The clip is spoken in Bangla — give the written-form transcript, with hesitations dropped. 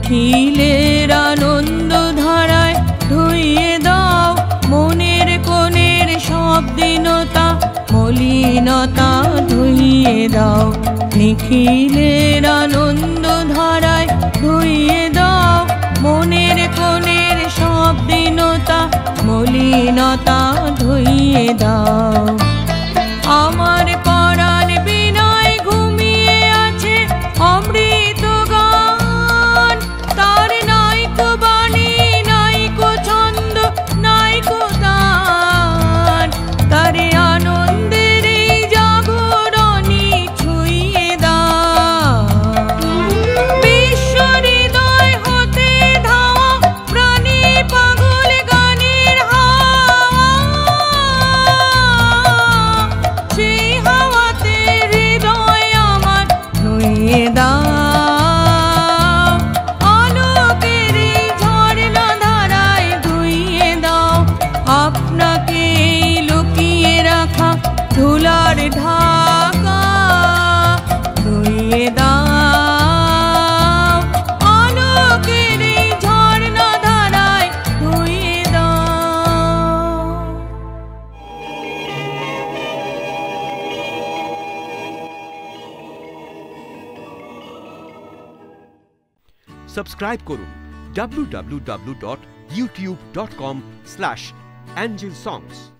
নিখিলের আনন্দ ধারায় ধুইয়ে দাও মনের কোণের সব দীনতা মলিনতা ধুইয়ে দাও নিখিলের আনন্দ ধারায় ধুইয়ে দাও মনের কোণের সব দীনতা মলিনতা ধুইয়ে দাও। আমার পরাণ বিনয় ঘুমিয়ে আছে অমৃত গান, তার নাইকো বাণী নাইকো ছন্দ নাইকো তান, তারে আনন্দের এই জাগরণী ছুঁয়ে দাও। বিশ্ব হৃদয় হতে ধাওয়া প্রাণী পাগল গানের হাওয়া, সেই হাওয়াতে হৃদয় আমার নুয়ে দাও। আলোকের এই ঝর্ণা ধারায় ধুইয়ে দাও আপনাকে লুকিয়ে রাখা ধুলার ঢাকা ধুইয়ে দাও। আলোকের এই ঝর্ণা ধারায় ধুইয়ে দাও। সাবস্ক্রাইব করুন www.youtube.com/angelsongs